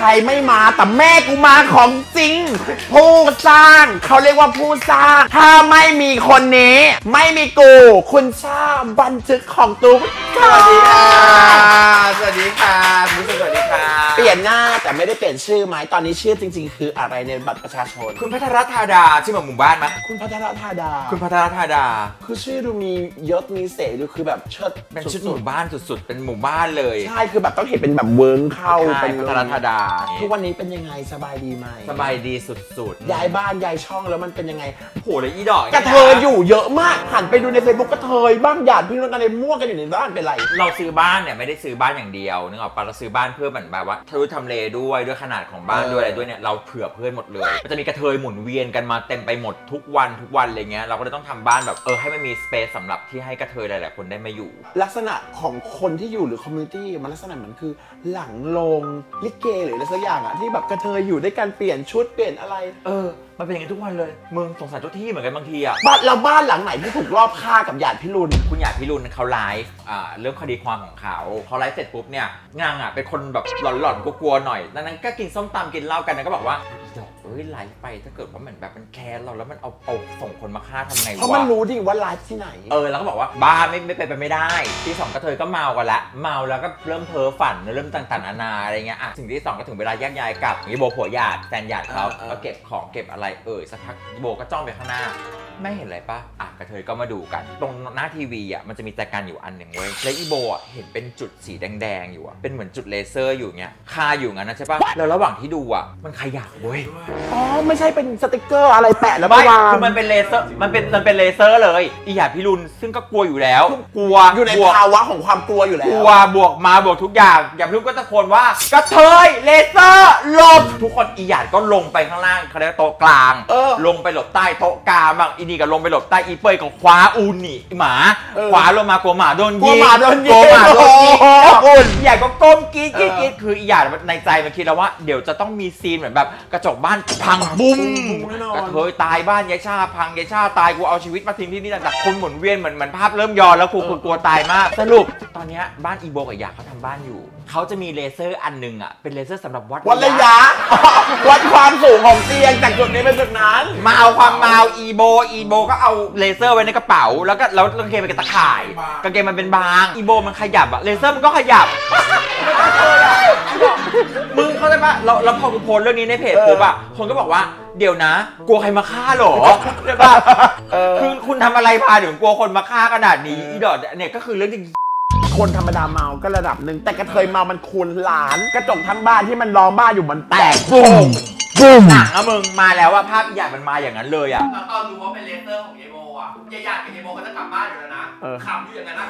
รไม่มาแต่แม่กูมาของจริงผู้สร้างเขาเรียกว่าผู้สร้างถ้าไม่มีคนนี้ไม่มีกูคุณชาบันทึกของตุ๊กสวัสดีค่ะสวัสดีค่ะคุณผู้ชมสวัสดีค่ะเปลี่ยนหน้าแต่ไม่ได้เปลี่ยนชื่อไหมตอนนี้ชื่อจริงๆคืออะไรในบัตรประชาชนคุณพัทรธาดาชื่อหมู่บ้านไหมคุณพัทรธาดาคุณพัทรธาดาคือชื่อดูมียศมีเสดูคือแบบเชิดเป็นชุดหมู่บ้านสุดๆเป็นหมู่บ้านเลยใช่คือแบบต้องเห็นเป็นแบบเวิร์งเข้าเป็นพัทรธาดาทุกวันนี้เป็นยังไงสบายดีไหมสบายดีสุดๆย้ายบ้านย้ายช่องแล้วมันเป็นยังไงโหเลยอีดอกกระเทยอยู่เยอะมากหันไปดูใน Facebook กระเทยบ้างหยาดพี่น้องอะไรมั่วกันอยู่ในบ้านเป็นไรเราซื้อบ้านเนี่ยไม่ได้ซื้อบ้านอย่างเดียวนึกออกปะเราซื้อบ้านเพื่อเหมือนแบบว่าทำเลด้วยขนาดของบ้านด้วยอะไรด้วยเนี่ยเราเผื่อเพื่อนหมดเลยมันจะมีกระเทยหมุนเวียนกันมาเต็มไปหมดทุกวันอะไรเงี้ยเราก็เลยต้องทำบ้านแบบให้มันมีสเปซสำหรับที่ให้กระเทยหลายๆคนได้มาอยู่ลักษณะของคนที่อยู่หรือคอมมูนิตี้มันลักษณะเหมือนคือหลังโรงลิเกหรืออะไรสักอย่างอะที่แบบกระเทยอยู่ด้วยการเปลี่ยนชุดเปลี่ยนอะไรมันเป็นอย่างนี้ทุกวันเลยมึงสงสารเจ้าที่เหมือนกันบางทีอะบ้านหลังไหนที่ถูกรอบฆ่ากับหยาดพิรุณคุณหยาดพิรุณเขาไลฟ์เรื่องคดีความของเขาไลฟ์เสร็จปุ๊บเนี่ยนางอะเป็นคนแบบหลอนๆกลัวๆหน่อยนั้นก็กินส้มตำกินเหล้ากันก็บอกว่าดอกไลฟ์ไปถ้าเกิดว่าเหมือนแบบมันแค้นเราแล้วมันเอาส่งคนมาฆ่าทำไงวะเพราะมันรู้ดิว่าไลฟ์ที่ไหนแล้วก็บอกว่าบ้าไม่เป็นไปไม่ได้ที่2กระเทยก็เมากันละเมาแล้วก็เริ่มเพ้อฝันเริ่มต่างๆนานาอะไรเงี้ยสิ่งที่2ก็ถึงเวลาแยกย้ายกลับนี่โบผัวหยาดแฟนหยาดเขาก็เก็บของเก็บอะไรสักพักโบก็จ้องไปข้างหน้าไม่เห็นอะไรปะกระเทยก็มาดูกันตรงหน้าทีวีมันจะมีแจกันอยู่อันหนึ่งเว้ยแล้วอีโบเห็นเป็นจุดสีแดงๆอยู่เป็นเหมือนจุดเลเซอร์อยู่เงี้ยคาอยู่งั้นนะใช่ปะแล้วระหว่างที่ดูมันขยับเว้ยไม่ใช่เป็นสติกเกอร์อะไรแปะแล้วไม่คือมันเป็นเลเซอร์มันเป็นเลเซอร์เลยอีหยาดพิรุณซึ่งก็กลัวอยู่แล้วกลัวอยู่ในภาวะของความกลัวอยู่แล้วกลัวบวกมาบวกทุกอย่างหยาดพิรุณก็ตะโกนว่ากระเทยเลเซอร์หลบทุกคนอีหยาดก็ลงไปข้างล่างเขาเรียกโต๊ะกลางลงไปหลบใต้โต๊ะกลางบ้างอีนี่ก็ลงไปหลบใต้อีเปยก็คว้าอูนี่หมาคว้าลงมากลัวหมาโดนยิงอีหยาดก็ก้มกรี๊ดคืออีหยาดในใจมันคิดแล้วว่าเดี๋ยวจะต้องมีซีนเหมือนแบบกระจกบ้านพังบุ้มกระเทยตายบ้านยายชาพังยายชาตายกูเอาชีวิตมาทิ้งที่นี่ต่างๆคนหมุนเวียนเหมือนภาพเริ่มย้อนแล้วกูกลัวตายมากสรุปตอนนี้บ้านอีโบกับหยาดเขาทำบ้านอยู่เขาจะมีเลเซอร์อันนึงเป็นเลเซอร์สำหรับวัดระยะวัดความสูงของเตียงจากจุดนี้ไปจุดนั้นมาเอาความเมาอีโบก็เอาเลเซอร์ไว้ในกระเป๋าแล้วกางเกงเป็นตะข่ายกางเกงมันเป็นบางอีโบมันขยับเลเซอร์มันก็ขยับมึงเข้าใจปะเราพอกูโพสเรื่องนี้ในเพจปุ๊บคนก็บอกว่าเดี๋ยวนะกลัวใครมาฆ่าหรอใช่ปะคือคุณทำอะไรพาถึงกลัวคนมาฆ่าขนาดนี้อีดอดเนี่ยก็คือเรื่องจริงคนธรรมดาเมาก็ระดับหนึ่งแต่กระเทยเมามันคูณล้านกระจกทั้งบ้านที่มันล้อมบ้านอยู่มันแตกปุ้มหนังมึงมาแล้วว่าภาพใหญ่มันมาอย่างนั้นเลยตอนรู้ว่าเป็นเลเซอร์ของเยโมยายๆกับเยโมก็จะกลับบ้านอยู่แล้วนะขำอยู่อย่างนั้นนะ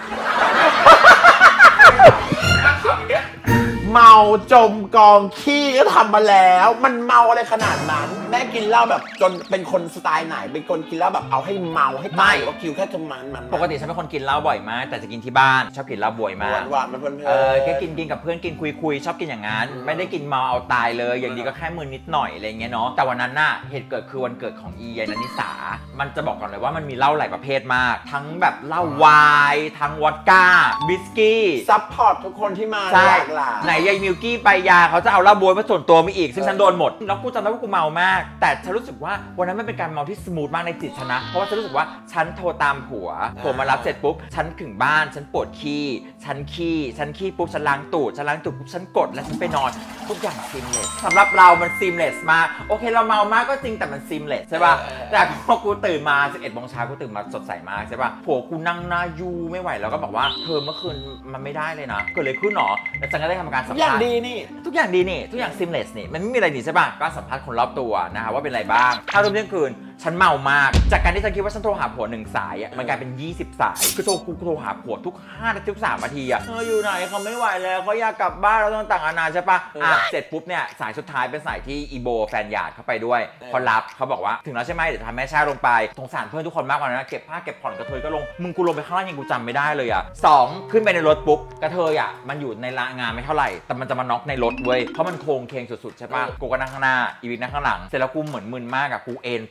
เมาจมกองขี้ก็ทำมาแล้วมันเมาอะไรขนาดนั้นแม่กินเหล้าแบบจนเป็นคนสไตล์ไหนเป็นคนกินเหล้าแบบเอาให้เมาให้ตายว่าคิวแค่จมมันปกติฉันเป็นคนกินเหล้าบ่อยมากแต่จะกินที่บ้านชอบกินเหล้าบ่อยมากหวานมันเพลินแค่กินกับเพื่อนกินคุยชอบกินอย่างนั้นไม่ได้กินเมาเอาตายเลยอย่างดีก็แค่มือนิดหน่อยอะไรเงี้ยเนาะแต่วันนั้นน่ะเหตุเกิดคือวันเกิดของอียายนิสามันจะบอกก่อนเลยว่ามันมีเหล้าหลายประเภทมากทั้งแบบเหล้าวายทั้งวอดก้าวิสกี้ซัพพอร์ตทุกคนที่มาหลากหลายไหนยายมิลกี้ไปยาเขาจะเอาเหล้าบวยมาส่วนตัวมีอีกซึ่งฉันโดนหมดแล้วกูจำได้ว่ากูเมามากแต่ฉันรู้สึกว่าวันนั้นมันเป็นการเมาที่สมูทมากในจิตฉันนะเพราะว่าฉันรู้สึกว่าฉันโทรตามผัวมารับเสร็จปุ๊บฉันถึงบ้านฉันปวดขี้ฉันขี้ปุ๊บฉันล้างตูดปุ๊บฉันกดแล้วฉันไปนอนทุกอย่างซีมเลสสำหรับเรามันซีมเลสมากโอเคเราเมามากก็จริงแต่มันซีมเลสใช่ป่ะแต่พอกูตื่นมา11 โมงเช้ากูตื่นมาสดใสมากใช่ป่ะผัวกูนั่งหน้ายูไม่ไหวแล้วก็บอกว่าเธอเมื่อคืนมันไม่ได้เลยนะเกิดอะไรขึ้นหรอแล้วฉันก็ได้ทำการสัมภาษณ์ทุกอย่างดีนี่ซิมเลสนี่มันไม่มีอะไรหนีใช่ป่ะก็สัมภาษณ์คนรอบตัวนะคะว่าเป็นอะไรบ้างถ้าเที่ยงคืนฉันเมามากจากการที่ฉันคิดว่าฉันโทรหาผัว1 สายมันกลายเป็น20 สายคือโทรหาผัวทุก5 นาทีทุก3 นาทีอยู่ไหนเขาไม่ไหวแล้วเขาอยากกลับบ้านเราต้องต่างอาณาใช่ป่ะเสร็จปุ๊บเนี่ยสายสุดท้ายเป็นสายที่อีโบแฟนหยาดเข้าไปด้วยพอรับเขาบอกว่าถึงแล้วใช่ไหมเดี๋ยวทำแม่ชาลงไปสงสารเพื่อนทุกคนมากกว่านั้นเก็บผ้าเก็บผ่อนกระเทยก็ลงมึงกูลงไปข้างล่างยังกูจำไม่ได้เลย2ขึ้นไปในรถปุ๊บกระเทยมันอยู่ในงานไม่เท่าไหร่แต่มันจะมาน็อกในรถเว้ยเพราะมันโครงเคงสุดๆใช่ป่ะกูก็นั่งข้างหน้าอีวิกนั่งข้างหลังเสร็จแล้วกูเหมือนมึนมากกูเอนตัว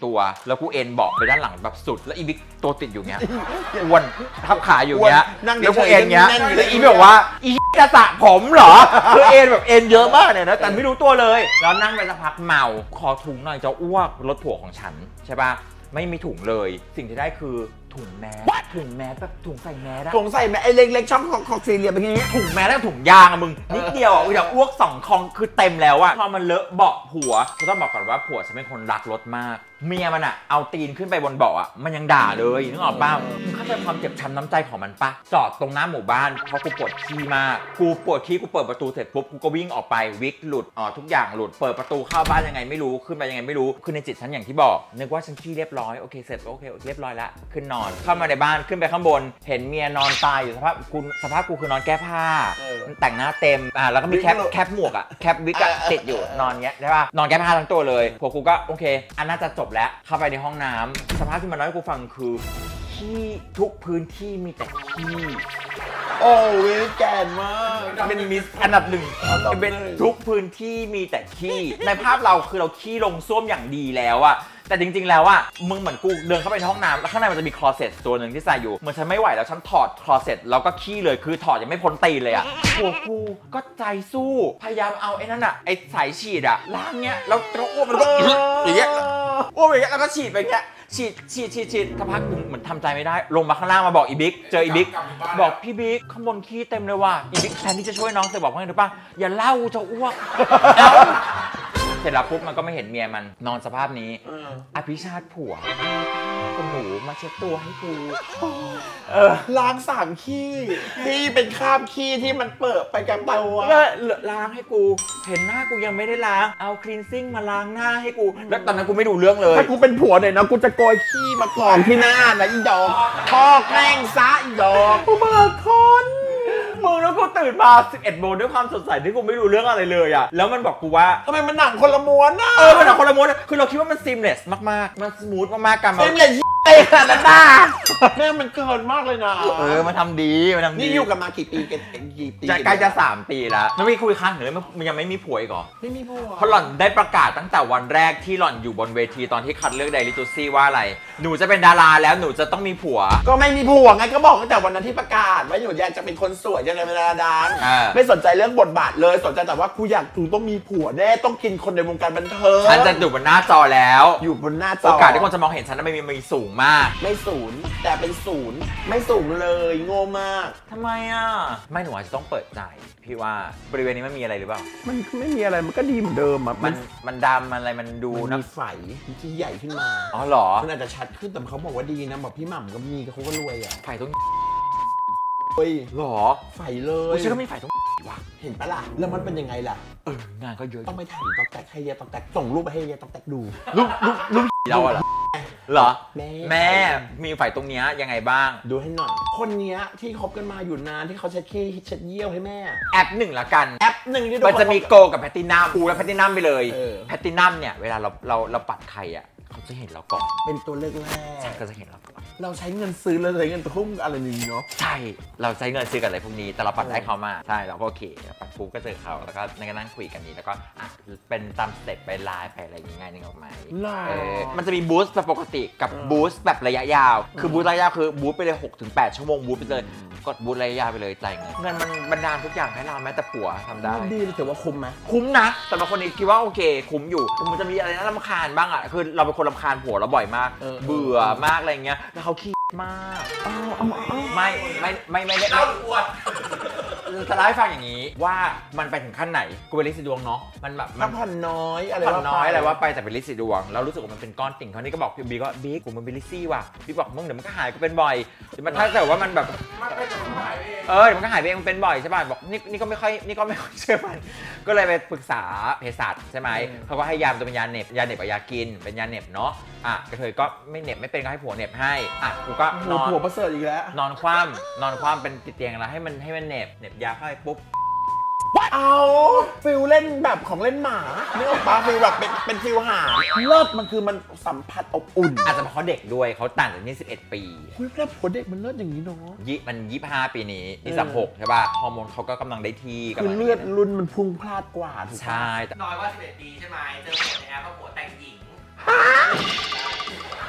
แล้วกูเอ็นเบาะไปด้านหลังแบบสุดแล้วอีบิ๊กตัวติดอยู่เงี้ยอ้วนทับขาอยู่เงี้ยแล้วกูเอ็นเงี้ยแล้วอีบิ๊กบอกว่าอีจะสระผมเหรอคือเอ็นแบบเอ็นเยอะมากเนี่ยนะแต่ไม่รู้ตัวเลยแล้วนั่งไปสักพักเมาขอถุงหน่อยจะอ้วกรถผัวของฉันใช่ป่ะไม่มีถุงเลยสิ่งที่ได้คือถุงแมสแบบถุงใส่แมสถุงใส่แมสไอ้เล็กๆช่องของสี่เหลี่ยมอย่างเงี้ยถุงแมสแล้วถุงยางอะมึงนิดเดียวอะเดี๋ยวอ้วก2 คองคือเต็มแล้วอะพอมันเลอะเบาะผัวกูต้องบอกก่อนว่าผัวฉันเป็นคนรักรถมากเมียมันอะเอาตีนขึ้นไปบนเบาะอะมันยังด่าเลยนึกออกป่ะมึงเข้าใจความเจ็บช้ำน้ำใจของมันปะจอดตรงหน้าหมู่บ้านเพราะกูปวดขี้มากกูปวดขี้กูเปิดประตูเสร็จปุ๊บกูก็วิ่งออกไปวิกหลุดทุกอย่างหลุดเปิดประตูเข้าบ้านยังไงไม่รู้ขึ้นไปยังไงไม่รู้คือในจิตฉันอย่างที่บอกนึกว่าฉันขี้เรียบร้อยโอเคเสร็จโอเคเรียบร้อยแล้วขึ้นนอนเข้ามาในบ้านขึ้นไปข้างบนเห็นเมียนอนตายอยู่สภาพกูคือนอนแก้ผ้าแต่งหน้าเต็มแล้วก็มีแคปหมวกอะแคปวิกอะติดอยู่นอนเงี้ยใช่ป่ะนอนแก้ผ้าทั้งตัวเลยพวกกูก็โอเคอันน่าจะจบแล้วเข้าไปในห้องน้ำสภาพที่มันน้อยกูฟังคือขี้ทุกพื้นที่มีแต่ขี้โอ้ยแก่มากเป็นมิสอันดับ 1เป็นทุกพื้นที่มีแต่ขี้ในภาพเราคือเราขี้ลงส้วมอย่างดีแล้วอะแต่จริงๆแล้วอะมึงเหมือนกูเดินเข้าไปในห้องน้ำแล้วข้างในมันจะมีคลอเซ็ตตัวหนึ่งที่ใส่อยู่เหมือนฉันไม่ไหวแล้วฉันถอดคลอเซ็ตแล้วก็ขี้เลยคือถอดยังไม่พ้นตีนเลยอะโอ้กูก็ใจสู้พยายามเอาไอ้นั่นอะไอ้สายฉีดอะล้างเงี้ยแล้วอ้วกมันก็อย่างเงี้ยอ้วกอย่างเงี้ยแล้วก็ฉีดไปเงี้ยฉีดสักพักเหมือนทำใจไม่ได้ลงมาข้างล่างมาบอกอีบิ๊กเจออีบิ๊กบอกพี่บิ๊กข้างบนขี้เต็มเลยว่ะอีบิ๊กแทนที่จะช่วยน้องเธอบอกว่าไงรู้ป่ะอย่าเล่าจะอ้วกเสร็จแล้วปุ๊บมันก็ไม่เห็นเมียมันนอนสภาพนี้อภิชาติผัวคุณหนูมาเช็ดตัวให้กูล้าง3 ขี้ที่เป็นคราบขี้ที่มันเปิดไปกับตัวล้างให้กูเห็นหน้ากูยังไม่ได้ล้างเอาคลีนซิ่งมาล้างหน้าให้กูแล้วตอนนั้นกูไม่ดูเรื่องเลยถ้ากูเป็นผัวเนี่ยนะกูจะโกยขี้มากองที่หน้านะอีดอกทอกแม่งซะอีดอกกูมาคนมึงแล้วกูตื่นมา 11 โมงด้วยความสดใสที่กูไม่รู้เรื่องอะไรเลยอะแล้วมันบอกกูว่าทำไมมันหนังคนละม้วนน่ะมันหนังคนละม้วนคือเราคิดว่ามันซีมเลสมากๆมันสมูทมากๆกันซีมเลสไอ้ขนาดนั้นน่ะแม่มันเกินมากเลยนะมันทำดีนี่อยู่กันมากี่ปีใกล้จะ3 ปีแล้วแล้วมีคุยครั้งหนึ่งมันยังไม่มีผัวอีกเหรอไม่มีผัวเพราะหล่อนได้ประกาศตั้งแต่วันแรกที่หล่อนอยู่บนเวทีตอนที่คัดเลือกไดริจูซี่ว่าอะไรหนูจะเป็นดาราแล้วหนูจะต้องมีผัวก็ไม่มีผัวไงก็บอกตั้งแต่วันนั้นที่ประกาศว่าหนูอยากจะเป็นคนสวยจะเป็นดาราไม่สนใจเรื่องบทบาทเลยสนใจแต่ว่ากูอยากต้องมีผัวแน่ต้องกินคนในวงการบันเทิงฉันจะอยู่บนหน้าจอแล้วอยู่บนหน้าจอโอกาสที่คนจะมองเห็นฉันนั้นมีสูงมากไม่ศูนย์แต่เป็นศูนย์ไม่สูงเลยโง่มากทำไมไม่หนูอาจจะต้องเปิดใจพี่ว่าบริเวณนี้มันมีอะไรหรือเปล่ามันไม่มีอะไรมันก็ดีเหมือนเดิมมันดำมันอะไรมันดูนะมีไฝที่ใหญ่ขึ้นมาอ๋อเหรอมันอาจจะชัดขึ้นแต่เขาบอกว่าดีนะแบบพี่หม่ำก็มีเขาก็รวยไฝตรงเฮ้ยหรอไฝเลยฉันก็มีไฝตรงวะเห็นปะล่ะแล้วมันเป็นยังไงล่ะงานก็เยอะต้องไปถ่ายตอกแตกให้เยตอกแตกส่งรูปไปให้เยตอกแตกดูรูปเราเหรอแม่มีไฝตรงเนี้ยยังไงบ้างดูให้หน่อยคนเนี้ยที่คบกันมาอยู่นานที่เขาเช็ดขี้เช็ดเยี่ยวให้แม่แอป1ละกันแอป1ที่มันจะมีโกกับแพตตินัมกูและแพตตินัมไปเลยแพตตินัมเนี่ยเวลาเราปัดใครเขาจะเห็นเราก่อนเป็นตัวเลือกแรกก็จะเห็นเราก่อนเราใช้เงินซื้อเราใช้เงินทุ่มอะไรนึงเนาะใช่เราใช้เงินซื้อกันอะไรพวกนี้แต่เราปัดได้เขามาใช่เราก็โอเคปัดปุ๊บก็เจอเขาแล้วก็นั่งคุยกันนี้แล้วก็เป็นตามสเต็ปไปไลน์ไปอะไรอย่างเงี้ยนึกออกไหมมันจะมีบูสต์แบบปกติกับบูสต์แบบระยะยาวคือบูสต์ระยะยาวคือบูสต์ไปเลย 6-8 ชั่วโมงบูสต์ไปเลยกดบูสต์ระยะยาวไปเลยจ่ายเงินมันบรรดาทุกอย่างให้เราแม้แต่ผัวทำได้ดีถือว่าคุ้มไหมคุ้มนะแต่บางคนนี่คิดว่าโอเคคุ้มอยู่มันจะมีอะไรน่ารำคาญบ้างคือเราเป็นคนรำคาญผัวเราบ่อยมากเบื่อมากอะไรเงี้ยแล้วเขาขี้มากไม่ได้เล่าอวดจะเล่าให้ฟังอย่างนี้ว่ามันไปถึงขั้นไหนกูเป็นลิซิดวงเนาะมันแบบมันผ่อนน้อยอะไรว่าไปแต่เป็นลิซิดวงแล้วรู้สึกว่ามันเป็นก้อนติ่งเขานี่ก็บอกพี่บิ๊กว่าบิ๊กกูมันเป็นลิซี่ว่ะบิ๊กบอกมึงเดี๋ยวมันก็หายกูเป็นบ่อยมันถ้าเกิดว่ามันแบบเดี๋ยวมันก็หายไปเองมันเป็นบ่อยใช่ป่ะบอกนี่ก็ไม่ค่อยเชื่อมันก็เลยไปปรึกษาเภสัชใช่ไหมเขาก็ให้ยาตัวเป็นยาเหน็บกับยากินเป็นยาเหน็บเนาะกระเทยก็ไม่เหน็บไม่เป็นก็ให้ผัวเหน็บให้กูก็นอนผัวประเสริฐอีกแล้วนอนคว่ำเป็นติดเตียงแล้วให้มันเหน็บยาเข้าไปปุ๊บเอาฟิลเล่นแบบของเล่นหมาไม่ออกปะฟิลแบบเป็นฟิลหาเลิศมันคือมันสัมผัสอบอุ่นอาจจะเพราะเด็กด้วยเขาต่างจากนี่11 ปีเฮ้ยแล้วผัวเด็กมันเลิศอย่างนี้เนาะมัน25 ปีนี้นี่36ใช่ป่ะฮอร์โมนเขาก็กำลังได้ที่คือเลือดรุ่นมันพุ่งพลาดกว่าใช่น้อยว่า11 ปีใช่ไหมเจอผัวในแอปว่าผัวแต่งหญิง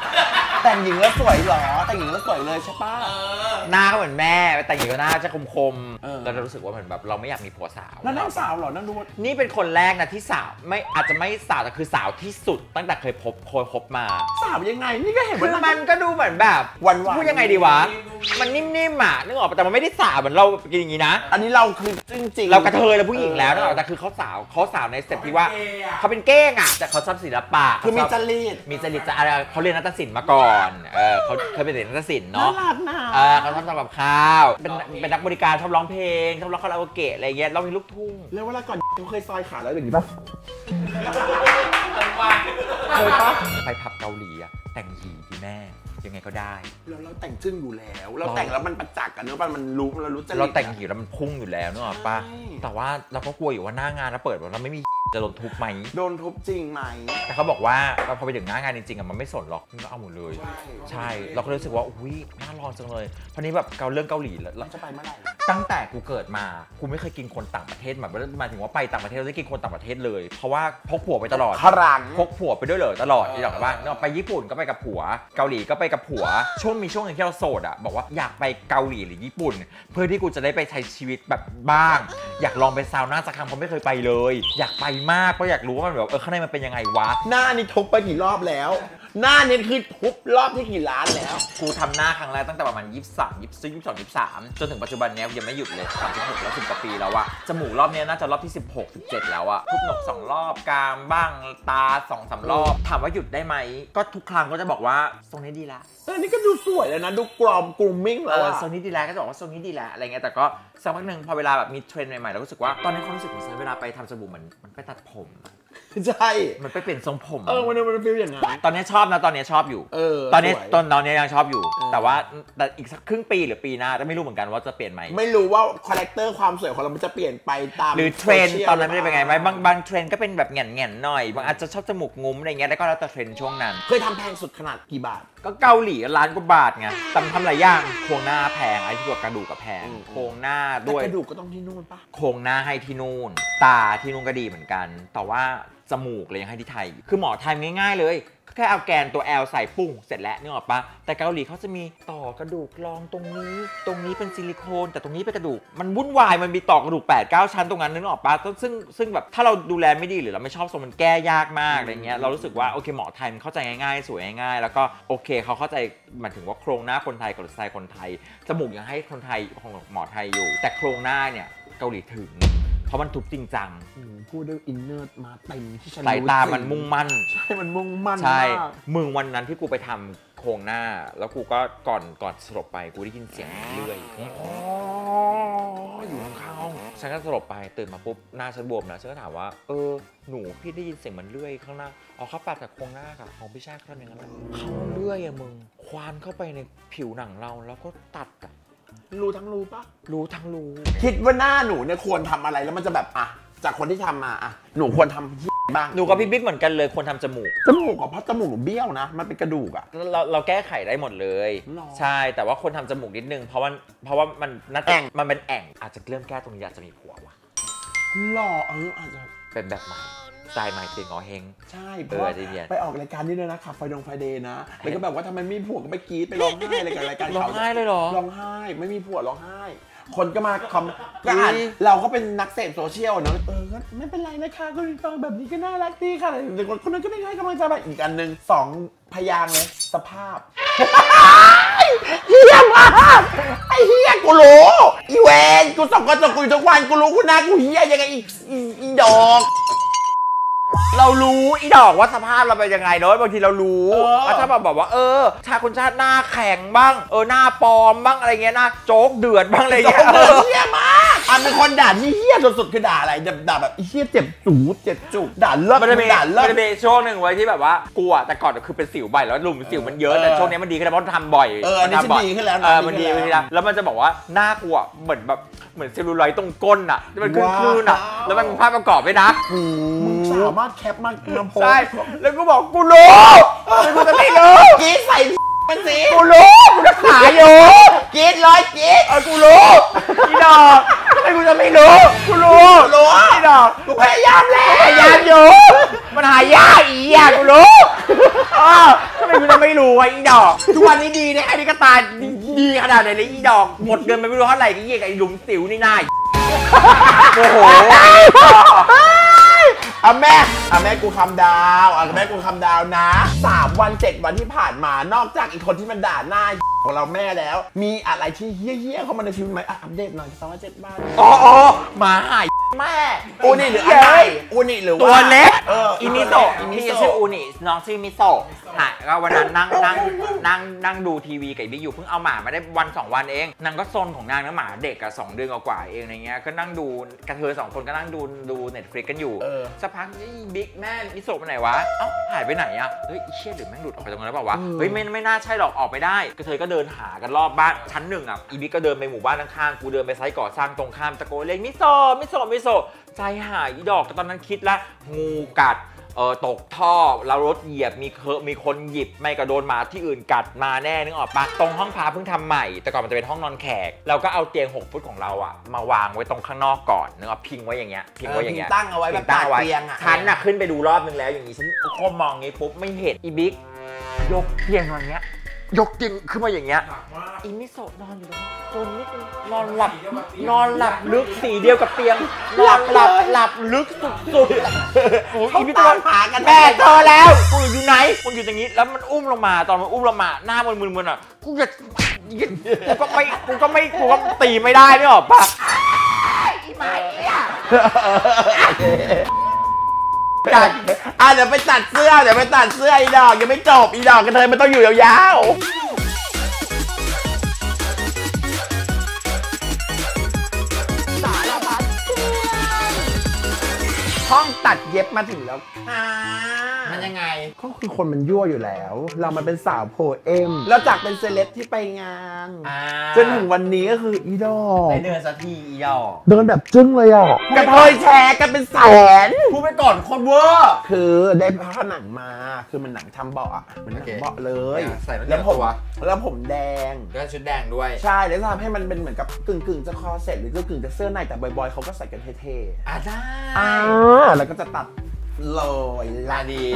แต่งหญิงแล้วสวยเหรอแต่งหญิงแล้วสวยเลยใช่ปะหน้าก็เหมือนแม่แต่งหญิงก็หน้าจะคมเออๆแล้วเรารู้สึกว่าเหมือนแบบเราไม่อยากมีผัวสาวแล้วนั่งสาวเหรอนั่งดูนี่เป็นคนแรกนะที่สาวไม่อาจจะไม่สาวแต่คือสาวที่สุดตั้งแต่เคยพบมาสาวยังไงนี่ก็เห็นคือว่ามันก็ดูเหมือนแบบหวานๆพูดยังไงดีวะมันนิ่มๆอ่ะนึกออกปะแต่มันไม่ได้สาวเหมือนเรากินอย่างนี้นะอันนี้เราคือจริงๆเรากระเทยแล้วผู้หญิงแล้วนึกออกแต่คือเขาสาวในสเต็ปที่ว่าเขาเป็นเก้งอ่ะแต่เขาชอบศิลปะคือมีจเขาชอบริตมีจริตจะอะไรเขาเรียนนาฏศิลป์มาก่อนเขาเคยเป็นเด็กนาฏศิลป์น่าเนาะรักนะเขาชอบทำกับข้าวเป็นนักบริการชอบร้องเพลงชอบร้องคาราโอเกะอะไรเงี้ยร้องเพลงลูกทุ่งแล้วเวลาก่อนเขาเคยซอยขาแล้วอย่างนี้ปะทั้งวันเคยปะไปผับเกาหลีอะแต่งหญิงที่แม่ยังไงก็ได้เราแต่งจึ้งอยู่แล้วเราแต่งแล้วมันประจักษ์กันเนอะมันรู้เรารู้จริตเราแต่งหญิงแล้วมันพุ่งอยู่แล้วนึกออกปะใช่แต่ว่าเราก็กลัวอยู่ว่าหน้างานเราเปิดเราไม่มีจะโดนทุบไหมโดนทุบจริงไหมแต่เขาบอกว่าพอไปถึงหน้างานจริงๆอะมันไม่สนหรอกมันก็เอาหมดเลย ใช่ เราก็รู้สึกว่าอุ้ยน่าลองจังเลยเพราะนี้แบบเรื่องเกาหลีแล้วเราจะไปเมื่อไหร่ตั้งแต่กูเกิดมากูไม่เคยกินคนต่างประเทศหมายถึงว่าไปต่างประเทศเราได้กินคนต่างประเทศเลย เพราะว่าพกผัวไปตลอดครั้งพกผัวไปด้วยเลยตลอดที่บอกว่าเนาะไปญี่ปุ่นก็ไปกับผัวเกาหลีก็ไปกับผัวมีช่วงหนึงที่เราโสดอะบอกว่าอยากไปเกาหลีหรือญี่ปุ่น เพื่อที่กูจะได้ไปใช้ชีวิตแบบบ้าง อยากลองไปซาวน่าสักครั้งเพราะไม่เคยไปเลย อยากไปมากเพราะอยากรู้ว่ามันแบบข้างในมันเป็นยังไงวะหน้านี่ทุบไปกี่รอบแล้ว หน้านี่คือทุบรอบที่กี่ล้านแล้วกูทำหน้าครั้งแรกตั้งแต่ประมาณ23 24 22 23จนถึงปัจจุบันเนี้ยยังไม่หยุดเลย36แล้ว10 กว่าปีแล้วอะจมูกรอบเนี้ยน่าจะรอบที่16 17แล้วอะทุบหนก2 รอบกรามบ้างตา 2-3 รอบถามว่าหยุดได้ไหมก็ทุกครั้งก็จะบอกว่าทรงนี้ดีละอันนี้ก็ดูสวยแล้วนะดูกรอบกรูมมิ่งแล้วอะทรงนี้ดีแล้วก็จะบอกว่าทรงนี้ดีแล้วอะไรเงี้ยแต่ก็สักพักหนึ่งพอเวลาแบบมีเทรนด์ใหม่ๆเรารู้สึกว่าตอนนี้ความรู้สึกของฉันเวลาไปทำจมูกมันไปตัดผมใช่มันไปเปลี่ยนทรงผมมันฟีลอย่างนั้นตอนนี้ชอบนะตอนนี้ชอบอยู่ตอนนี้ยังชอบอยู่แต่ว่าแต่อีกสักครึ่งปีหรือปีหน้าจะไม่รู้เหมือนกันว่าจะเปลี่ยนไหมไม่รู้ว่าคาแรคเตอร์ความสวยของเรามันจะเปลี่ยนไปตามหรือเทรนด์ตอนนั้นไม่ได้เป็นไงไหมบางเทรนด์ก็เป็นแบบแง่นๆหน่อยบางอาจจะชอบจมูกงุ้มอะไรเงี้ยแล้วก็แล้วแต่เทรนด์ช่วงนั้นเคยทำแพงสุดขนาดกี่บาทก็เกาหลีล้านกว่าบาทไงทำหลายอย่างโครงหน้าแพงไอ้ที่ตัวกระดูกกับแพงโครงหน้าแต่ด้วยกระดูกก็ต้องที่นู่นปะโครงหน้าให้ที่นู่นตาที่นู่นก็ดีเหมือนกันแต่ว่าจมูกเลยยังให้ที่ไทยคือหมอไทยง่ายๆเลยแค่เอาแกนตัว L ใส่ปุ้งเสร็จแล้วนึกออกปะแต่เกาหลีเขาจะมีต่อกระดูกรองตรงนี้เป็นซิลิโคนแต่ตรงนี้เป็นกระดูกมันวุ่นวายมันมีต่อกระดูก 8-9 ชั้นตรงนั้นนึกออกปะซึ่งแบบถ้าเราดูแลไม่ดีหรือเราไม่ชอบทรงมันแก้ยากมากอะไรเงี้ยเรารู้สึกว่าโอเคหมอไทยมันเข้าใจง่ายๆสวยง่ายๆแล้วก็โอเคเขาเข้าใจหมายถึงว่าโครงหน้าคนไทยกับสไตล์คนไทยจมูกยังให้คนไทยของหมอไทยอยู่แต่โครงหน้าเนี่ยเกาหลีถึงเพราะมันทุบจริงจังพูดด้วยอินเนอร์มาเต็มที่ฉันสายตามันมุ่งมั่นใช่มันมุ่งมั่นใช่มากมึงวันนั้นที่กูไปทำโครงหน้า แล้วกูก็ก่อนสลบไปกูได้ยินเสียงเลื่อยอยู่ข้างๆห้องฉันก็สลบไปตื่นมาปุ๊บหน้าฉันบวมนะฉันก็ถามว่าหนูพี่ได้ยินเสียงมันเลื่อยข้างหน้าเขาปาดจากโครงหน้าค่ะของพี่ชายเขาทำอย่างนั้นเขาเลื่อยอะมึงควานเข้าไปในผิวหนังเราแล้วก็ตัดอะรู้ทั้งรู้ปะรู้ทั้งรู้คิดว่าหน้าหนูเนี่ยควรทำอะไรแล้วมันจะแบบอ่ะจากคนที่ทำมาอ่ะหนูควรทำที่บ้างหนูกับพี่บิ๊กเหมือนกันเลยควรทำจมูกจมูกกับเพราะจมูกหนูเบี้ยวนะมันเป็นกระดูกอ่ะเราแก้ไขได้หมดเลยหรอใช่แต่ว่าคนทำจมูกนิดนึงเพราะว่ามันน่าจะแอ่งมันเป็นแอ่งอาจจะเริ่มแก้ตรงนี้อาจจะมีผัวว่ะหล่ออาจจะเป็นแบบใหม่สไตล์ใหม่เตียงงอเฮงใช่เพราะว่าเดียนไปออกรายการนี่เลยนะขับไฟเดย์นะแล้วก็แบบว่าทำไมไม่มีผัวก็ไปกรี๊ดไปร้องไห้อะไรกับรายการร้องไห้เลยเหรอร้องไห้ไม่มีผัวร้องไห้ คนก็มาคอมก็อ่านเราก็เป็นนักเสพโซเชียลเนอะก็ไม่เป็นไรนะคะคุณฟังแบบนี้ก็น่ารักดีค่ะแต่คนนั้นก็ไม่ให้กำลังใจมาอีกอันหนึ่ง2 พยางค์เลยสภาพ เฮียมากไอ้เฮียกูรู้อีเวนกูส่องกระจกกูอยู่ทุกวันกูรู้กูหน้ากูเฮียยังไงอีดอกเรารู้อีดอกว่าสภาพเราเป็นยังไงเนอะบางทีเรารู้ถ้าแบบว่าชาคนชาติหน้าแข็งบ้างหน้าปลอมบ้างอะไรเงี้ยหน้าโจ๊กเดือดบ้างอะไรเงี้ยเฮียมากเป็นคนด่าที่เฮียสุดๆคือด่าอะไรด่าแบบเฮียเจ็บจุกด่าเลิศมันจะมีด่าเลิศช่วงหนึ่งไว้ที่แบบว่ากลัวแต่ก่อนคือเป็นสิวใบแล้วหลุมสิวมันเยอะแต่ช่วงนี้มันดีขึ้นแล้วเพราะทำบ่อยอันนี้ดีขึ้นแล้วมันดีแล้วมันจะบอกว่าหน้ากลัวเหมือนเซลลูไลท์ตรงก้นอ่ะที่มันคลื่นๆอ่ะแล้วมันมีภาพประกอบด้วยนะมึงสามารถแคปมาโพสใช่แล้วกูบอกกูรู้กูจะไม่รู้กีใส่มันสิกูรู้กูจะขายอยู่กีดร้อยกีดกูรู้อีดอกไอ้กูจะไม่รู้กูรู้อีดอกกูพยายามแล้วพยายามอยู่มันหายากอีอ่ะกูรู้ทำไมกูจะไม่รู้ไอ้อีดอกทุกวันนี้ดีเนี่ยไอ้นี่ก็ตายดีขนาดไหนเลยอีดอกหมดเงินไปไม่รู้เท่าไหร่ก็เยี่ยกับไอ้หลุมสิวนี่น่าโอ้โหแม่กูคำดาวแม่กูคำดาวนะ3 วัน 7 วันที่ผ่านมานอกจากอีกคนที่มันด่าหน้าของเราแม่แล้วมีอะไรที่เหี้ยๆเข้ามาในชีวิตไหมอัปเดตหน่อย207 บ้านอ๋อมาหายแม่อูนิหรืออะไรอูนิหรือว่าตัวเล็กอิมิโซะพี่ชื่ออูนิน้องชื่อมิโซะหายก็วันนั้นนั่งดูทีวีกับบิ๊กอยู่เพิ่งเอาหมามาได้วัน2 วันเองนางก็ซนของนางนะหมาเด็กอะ2 เดือนกว่าเองอะไรเงี้ยก็นั่งดูกระเทย2 คนก็นั่งดู Netflix กันอยู่สักพักบิ๊กแม่มิโซะไปไหนวะเอ้าหายไปไหนอะเฮ้ยเชี่ยหรือแม่งหลุดออกไปตรงนั้นหรือเปล่าวะเฮ้ยไม่น่าใช่หรอกออกไปได้กระเทยก็เดินหากันรอบบ้านชั้น 1อะอีบิ๊กก็เดินไปหมู่บ้านข้างๆกูเดินไปไซต์ก่อสร้างตรงข้ามตะโกนเรียกมิโซะใจหายอีดอกตอนนั้นคิดละงูกัดตกท่อเรารถเหยียบมีคนหยิบไม่กระโดนหมาที่อื่นกัดมาแน่นึกออกปะตรงห้องพาเพิ่งทำใหม่แต่ก่อนมันจะเป็นห้องนอนแขกเราก็เอาเตียง6 ฟุตของเราอะมาวางไว้ตรงข้างนอกก่อนนึกออกพิงไว้อย่างเงี้ยตั้งเอาไว้แบบเตียงอะฉันอะขึ้นไปดูรอบนึงแล้วอย่างงี้ฉันก้มมองงี้ปุ๊บไม่เห็นอีบิ๊กยกเตียงอย่างเงี้ยยกเตียงขึ้นมาอย่างเงี้ยอีมิโซะนอนอยู่ตรงนี้นอนหลับลึกสีเดียวกับเตียงหลับลึกสุดๆโอ้ยอีมิโซะหากันแม่เจอแล้วกูอยู่ไหนกูอยู่อย่างนี้แล้วมันอุ้มลงมาตอนมันอุ้มลงมาหน้ามึนๆอ่ะกูก็ตีไม่ได้นี่หรอปะอีไม้เนี่ยเดี๋ยวไปตัดเสื้ออีดอกยังไม่จบอีดอกกันเธอมันต้องอยู่ยาวๆห้องตัดเย็บมาถึงแล้วมันยังไงก็คือคนมันยั่วอยู่แล้วเรามันเป็นสาวโพเอ็มแล้วจากเป็นเซเลบที่ไปงานจนถึงวันนี้ก็คืออีดอกได้เดินสักทีอีดอกเดินแบบจึ้งเลยอ่ะกระเทยแชร์กันเป็นแสนพูดไปก่อนคนเวอร์คือได้ผ้าหนังมาคือมันหนังทำเบาะอะมันหนังเบาะเลยแล้วผมแดงก็ชุดแดงด้วยใช่แล้วทำให้มันเป็นเหมือนกับกึ่งจะคอเสร็จหรือกึ่งจะเสื้อในแต่บอยๆเขาก็ใส่กันเท่ๆได้แล้วก็จะตัดลอยลาดี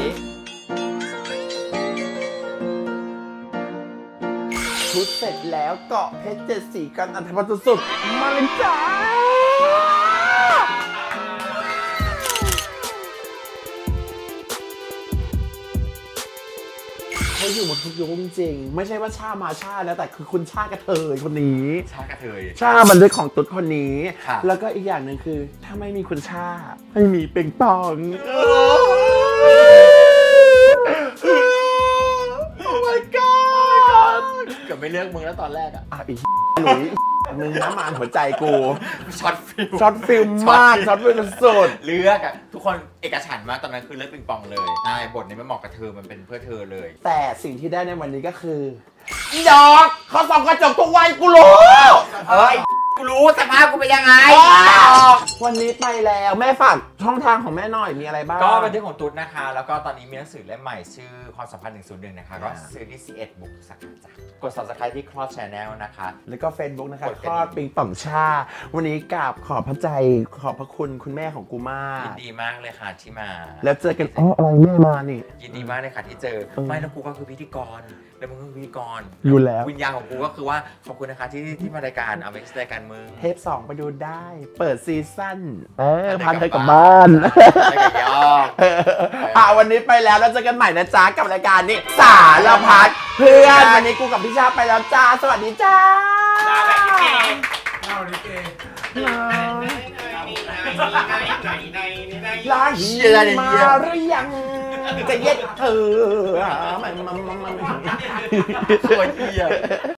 ชุดเสร็จแล้วเกาะเพชร7 สีกันอันธพาลสุดๆมาเลยจ้าเขาอยู่หมดทุกยุคจริงๆไม่ใช่ว่าชามาชาแล้วแต่คือคุณชากระเทยคนนี้ชามันด้วยของตุ๊ดคนนี้แล้วก็อีกอย่างหนึ่งคือถ้าไม่มีคุณชาไม่มีเป็งปองโอ้ my god เกือบไม่เลือกมึงแล้วตอนแรกอ่ะอีหลุยมึงน้ำมันหัวใจกูช็อตฟิลมากช็อตฟิลสุดเลือกอ่ะทุกคนเอกฉันท์มากตอนนั้นคือเลือกปิงปองเลยใช่บทนี้ไม่เหมาะกับเธอมันเป็นเพื่อเธอเลยแต่สิ่งที่ได้ในวันนี้ก็คืออีดอกเขาส่องกระจกทุกวันกูรู้กูรู้สภาพกูเป็นยังไงวันนี้ไปแล้วแม่ฝากช่องทางของแม่หน่อยมีอะไรบ้างก็เป็นที่ของตุ๊ดนะคะแล้วก็ตอนนี้มีหนังสือเล่มใหม่ชื่อความสัมพันธ์101นะคะก็ซื้อที่11 บุ๊กสักจ้ะกด Subscribe ที่คลอด Channel นะคะแล้วก็ Facebook นะคะคลอดปิงป่องชาวันนี้กราบขอบพระใจขอบพระคุณคุณแม่ของกูมากยินดีมากเลยค่ะที่มาแล้วเจอกันอะไรแม่มานี่ยินดีมากเลยค่ะที่เจอไม่แล้วกูก็คือพิธีกรแล้วมึงคือพิธีกรอยู่แล้ววิญญาณของกูก็คือว่าขอบคุณนะคะที่มารายการเอาเม็กซ์รายการมึงเทป 2ไปดูได้เปิดซีซั่นพาเธอกลับบ้านวันนี้ไปแล้วแล้วเจอกันใหม่นะจ๊ะกับรายการนี้สารพัดเพื่อนวันนี้กูกับพี่ชาไปแล้วจ้าสวัสดีจ้าลาแบบเก๋ลาเฮียมาหรือยังจะเย็ดเธอมันสวยเฮีย